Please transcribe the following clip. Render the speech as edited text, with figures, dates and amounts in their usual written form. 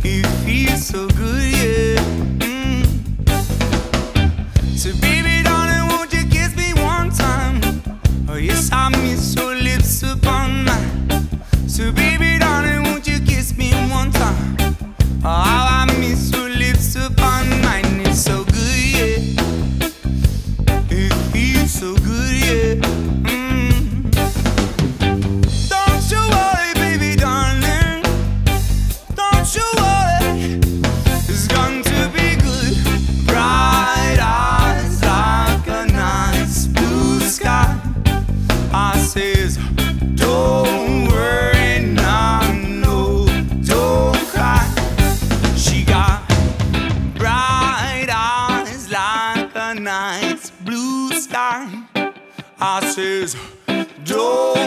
It feels so good, yeah. So baby darling, won't you kiss me one time? Oh yes, I miss your lips upon mine. So baby darling, won't you kiss me one time? Oh, how I miss your lips upon mine. It's so good, yeah. It feels so good, yeah. Don't you worry, baby darling. Don't you worry. It's going to be good. Bright eyes like a nice blue sky. I says, don't worry now, no, don't cry. She got bright eyes like a nice blue sky. I says, don't